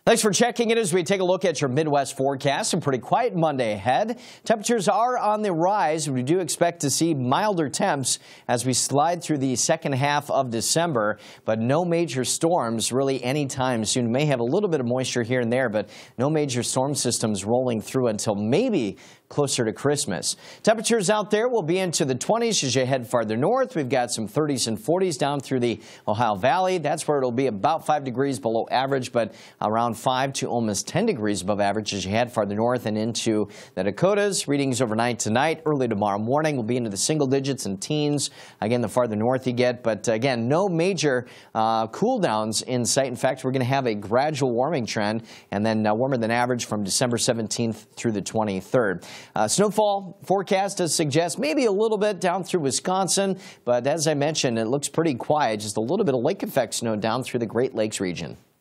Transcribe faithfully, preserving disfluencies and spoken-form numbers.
Thanks for checking in as we take a look at your Midwest forecast. A pretty quiet Monday ahead. Temperatures are on the rise. We do expect to see milder temps as we slide through the second half of December, but no major storms really anytime soon. We may have a little bit of moisture here and there, but no major storm systems rolling through until maybe closer to Christmas. Temperatures out there will be into the twenties as you head farther north. We've got some thirties and forties down through the Ohio Valley. That's where it'll be about five degrees below average, but around five to almost ten degrees above average as you head farther north and into the Dakotas. Readings overnight tonight, early tomorrow morning will be into the single digits and teens. Again, the farther north you get, but again, no major uh, cool downs in sight. In fact, we're going to have a gradual warming trend and then uh, warmer than average from December seventeenth through the twenty-third. Uh, snowfall forecast does suggest maybe a little bit down through Wisconsin, but as I mentioned, it looks pretty quiet. Just a little bit of lake effect snow down through the Great Lakes region.